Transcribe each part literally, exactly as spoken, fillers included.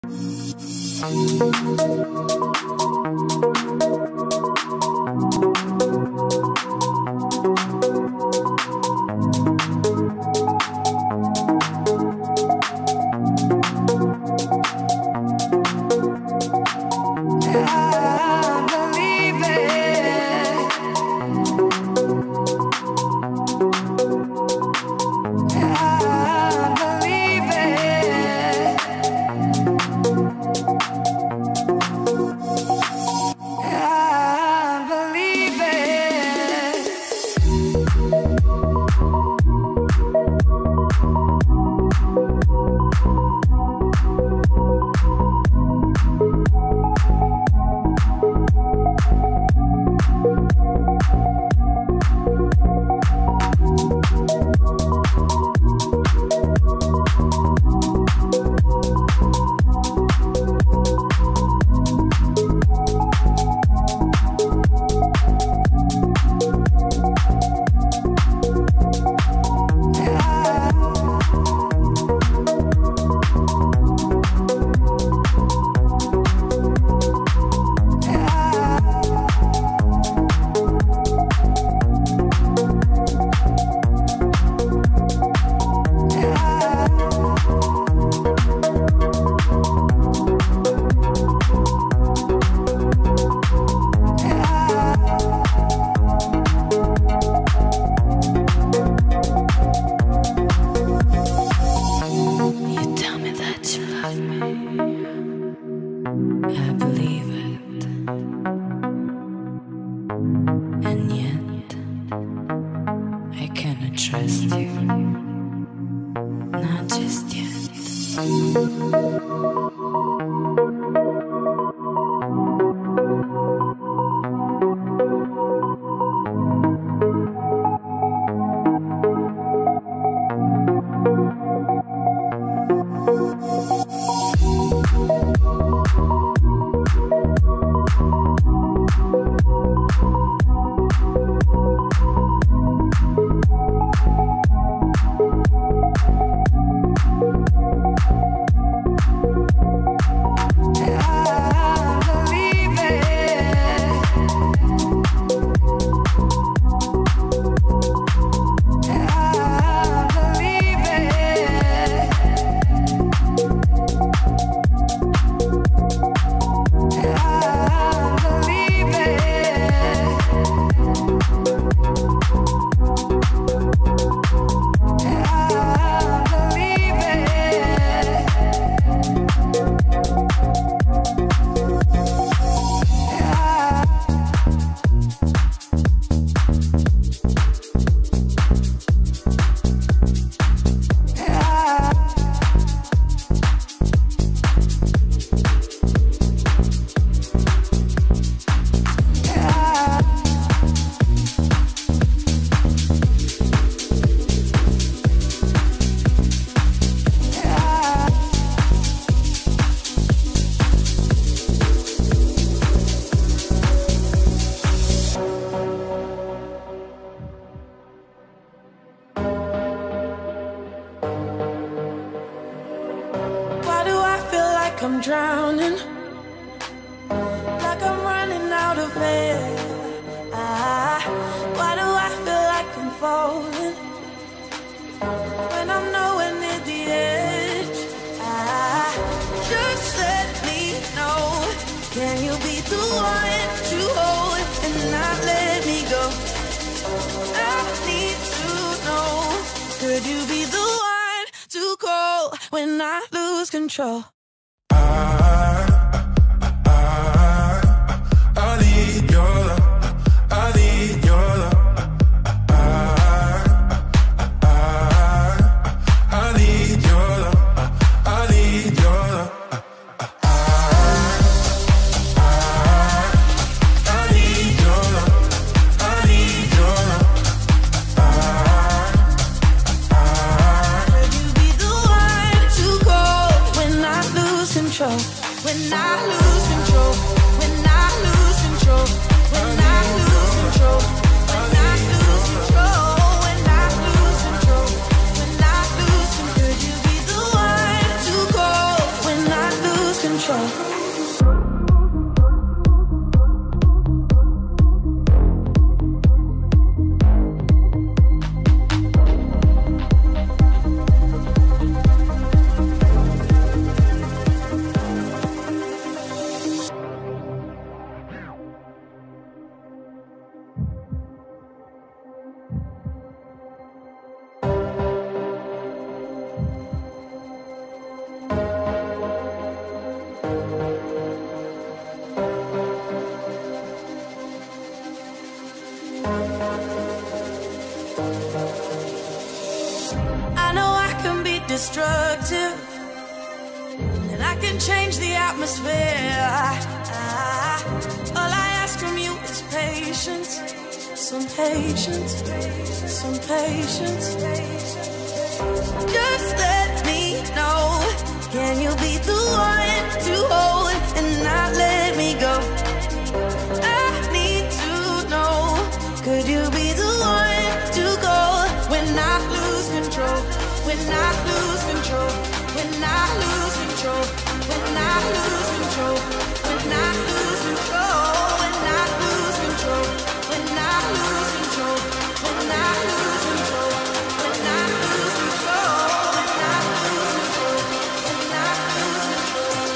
I'm drowning, like I'm running out of air. Ah, why do I feel like I'm falling when I'm nowhere near the edge? Ah, just let me know, can you be the one to hold and not let me go? I need to know, could you be the one to call when I lose control? When I lose control, when I lose control, when I lose control, when I lose control, when I lose control, when I lose control, could you be the one to call when I lose control. Destructive, and I can change the atmosphere. I, I, all I ask from you is patience, some patience, some patience. Just let me know, can you be the one to hold and not let me go? I need to know, could you be the one to go when I lose control? When I lose control, when I lose control, when I lose control, when I lose control, when I lose control, when I lose control, when I lose control, when I lose control, when I lose control, when I lose control,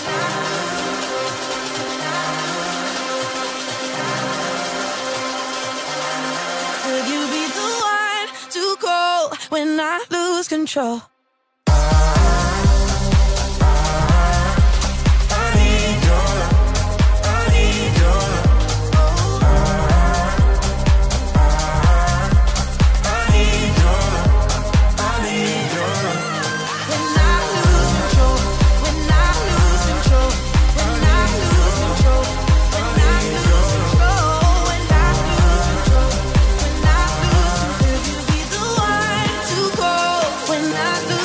when I lose control. Could you be the one to call when I lose control? When I lose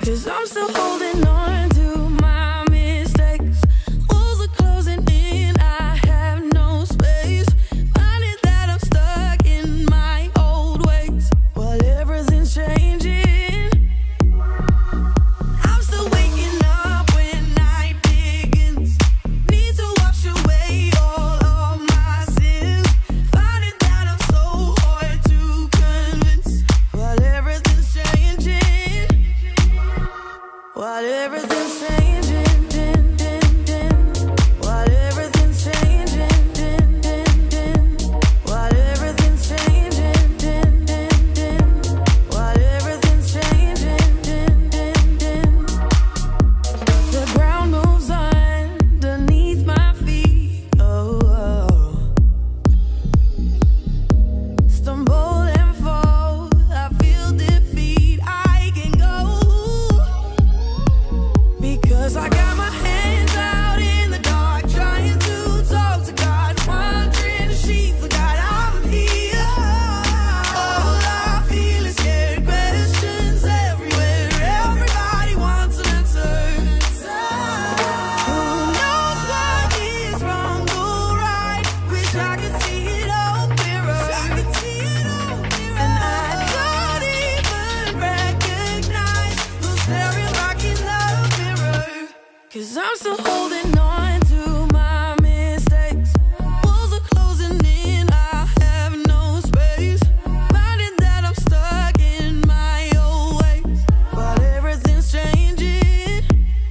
'Cause I'm still holding on to my mistakes. Walls are closing in, I have no space. Finding that I'm stuck in my old ways while everything's changing. I'm still waking up when night begins. Need to wash away all of my sins. Finding that I'm so hard to convince while everything's changing. While everything's changing, din, din, din. While everything's changing, din, din, din. While everything's changing, din, din, din. While everything's changing, din, din, din. The ground moves underneath my feet. Oh, oh. Stumble and fall, I feel defeat. I can go. Because I got my hands out in the dark, trying to talk to God, wondering if she forgot I'm here. All I feel is scared questions everywhere. Everybody wants an answer. Who knows what is wrong or right? Wish I could see it all clearer. And I don't even recognize who's staring back in the mirror. 'Cause I'm still holding on to my mistakes. Walls are closing in, I have no space. Finding that I'm stuck in my old ways while everything's changing.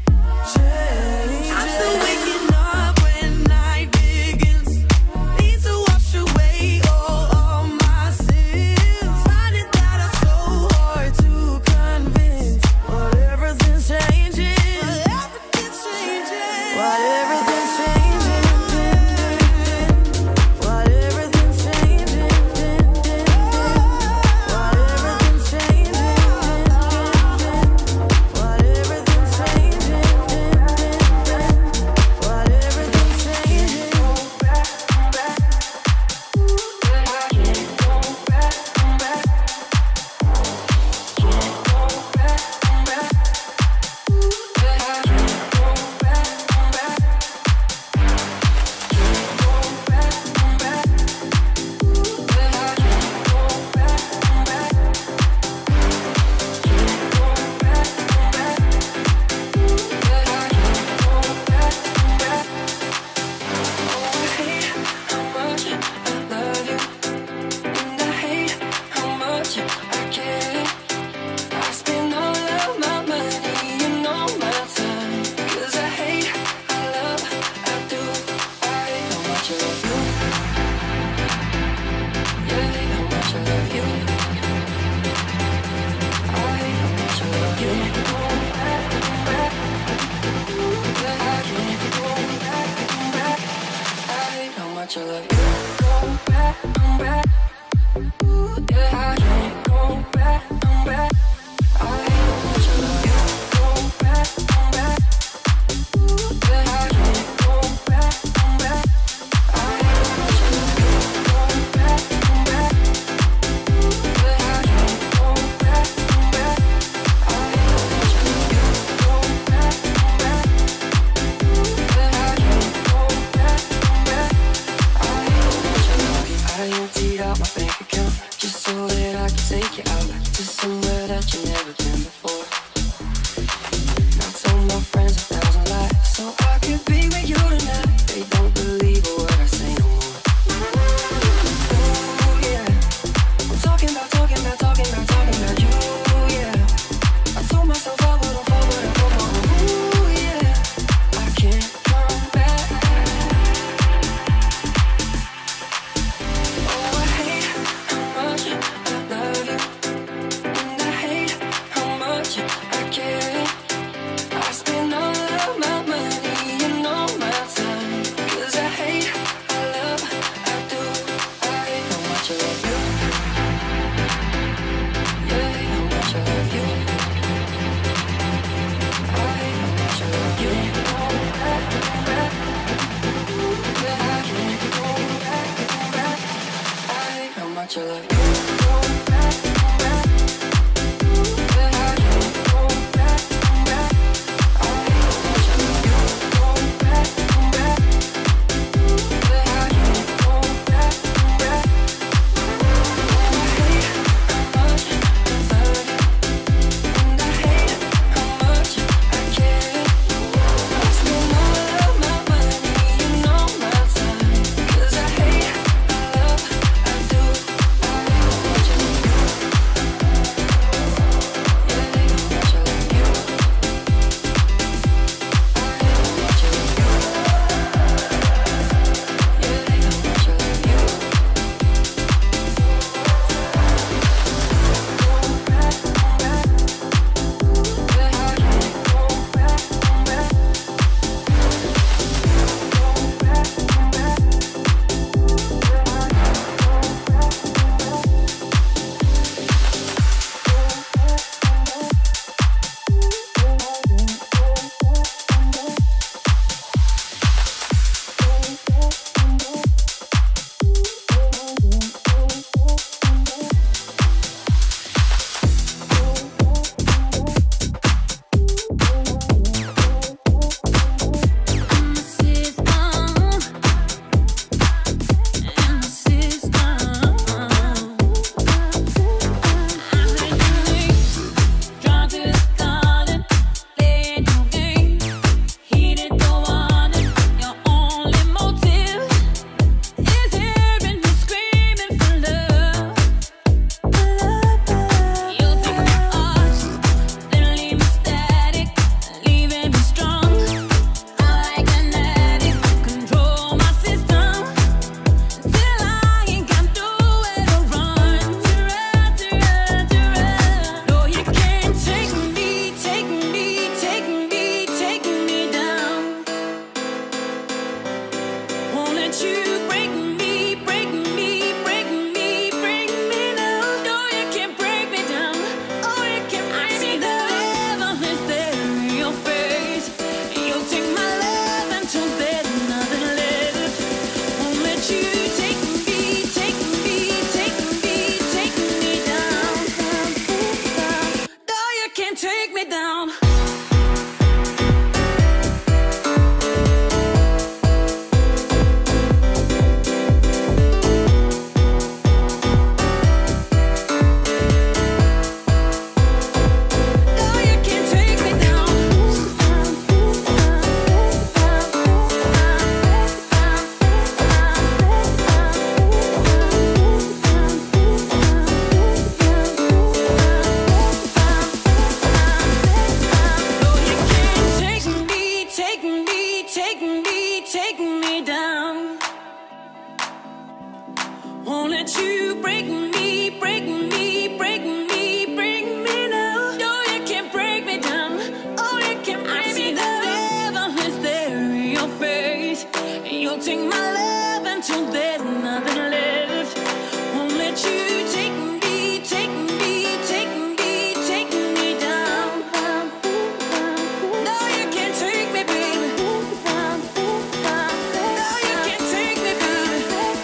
I'm still waking up when night begins. Need to wash away all of my sins. Finding that I'm so hard to convince while everything's changing. While everything's changing, din, din, din. While everything's changing, din, din, din. While everything's changing, din, din, din. While everything's changing, din, din, din. While everything's changing. I love you. Go back, I'm back. Ooh, yeah, I can't go back, I'm back. I hate how much I love you. Go back, I'm back. Ooh, yeah, I can't go back, I'm back. I hate how much I love you. Go back, I'm back. Ooh, yeah, I can't go back, I'm back. I hate how much I love you. Go back, I'm back. Ooh, yeah, I can't go back, I'm back. I emptied out my bank account just so that I could take you out to somewhere that you've never been before. Now tell my friends a thousand lies so I could be with you tonight. They don't believe a word I say no more. Ooh, yeah. I'm talking about, talking about, talking about, talking about you, yeah. I told myself I wouldn't fall, but I come on. Ooh, yeah. I can't come back. I love you. Go back, go back. Ooh, yeah, I can't go back. down. Won't let you break me, break me, break me, break me now. No, you can't break me down. Oh, you can't break I me down. I see the devil is there in your face, and you'll take my love until there's nothing left. Won't let you take me, take me, take me, take me down. No, you can't take me, baby. No, you can't take me, baby.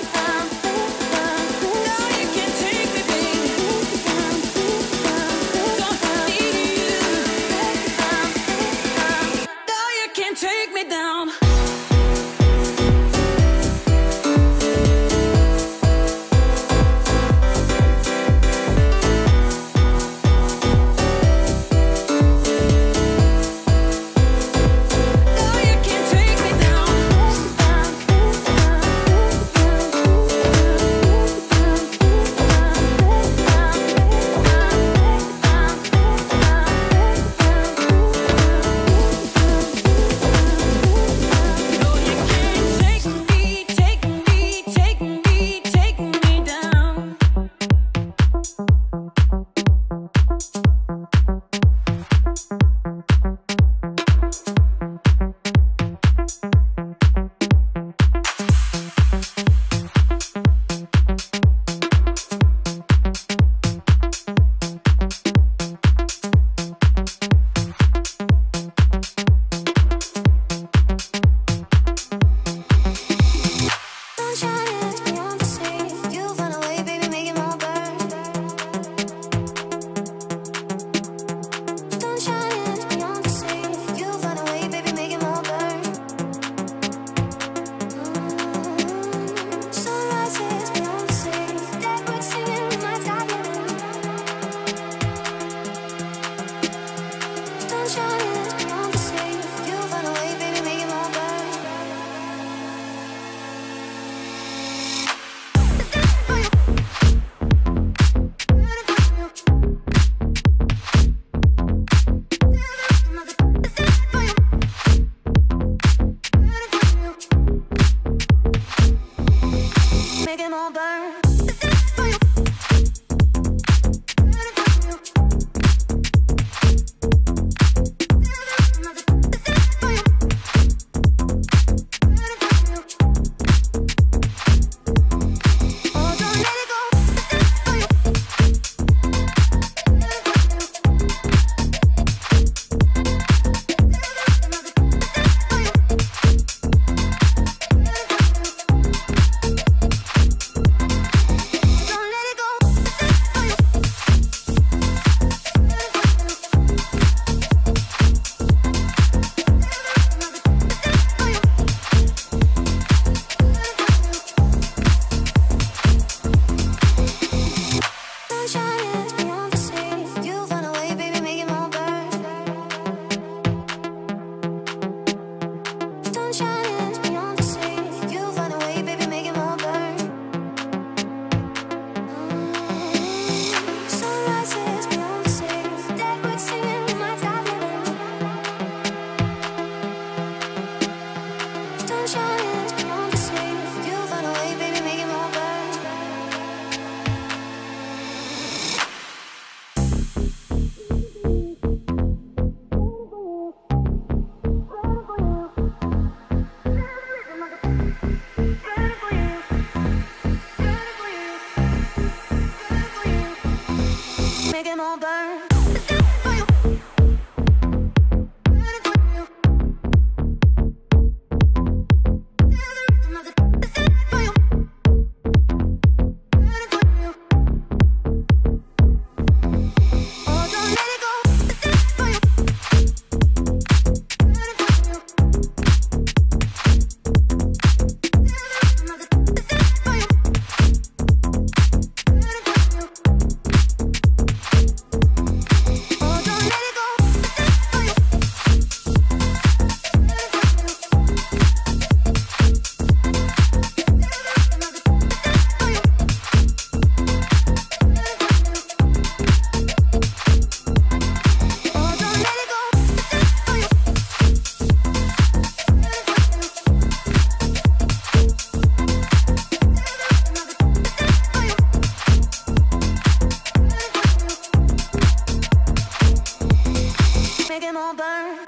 Take me down. make it all burn.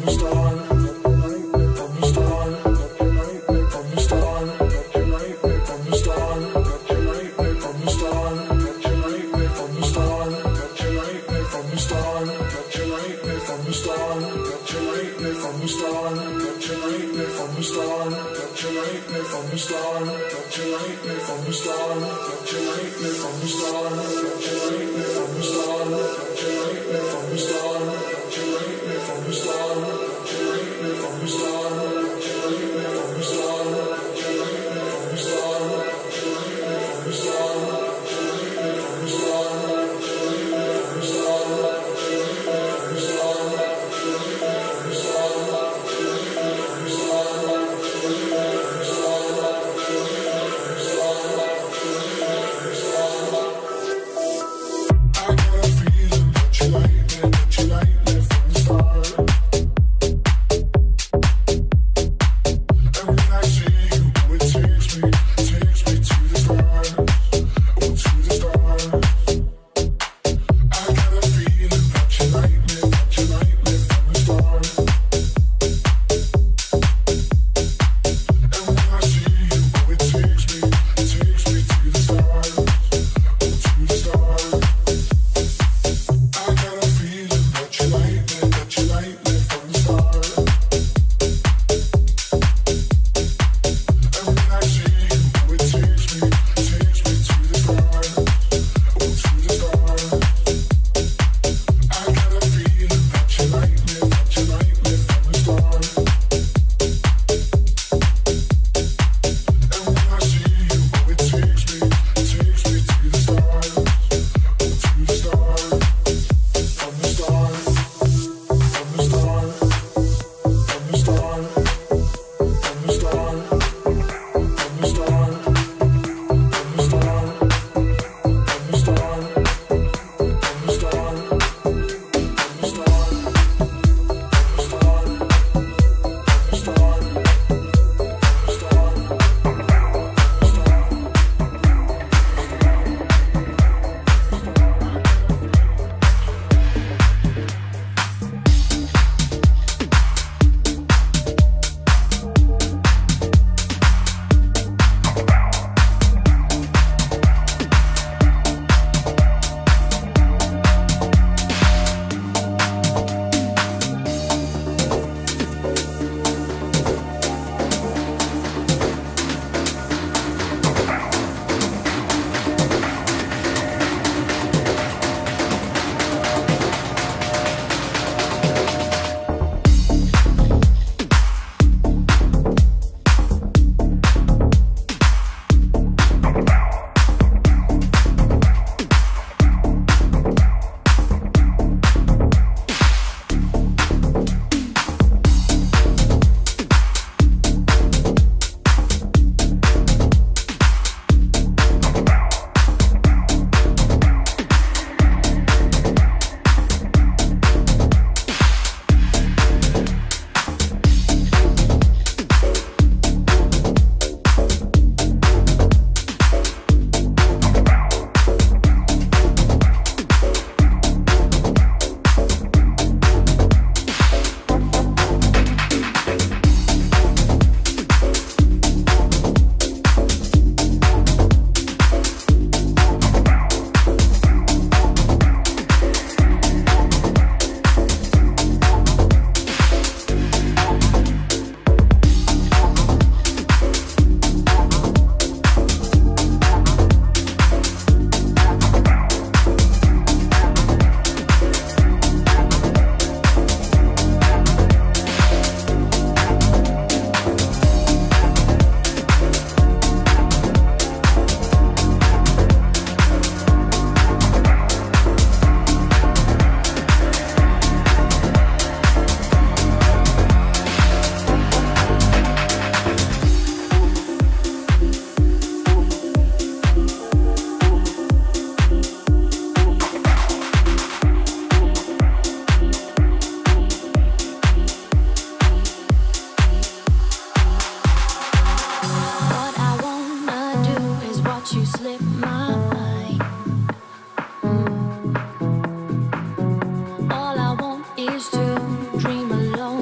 I got a feeling that you like me, that you like me from the start.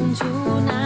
tonight.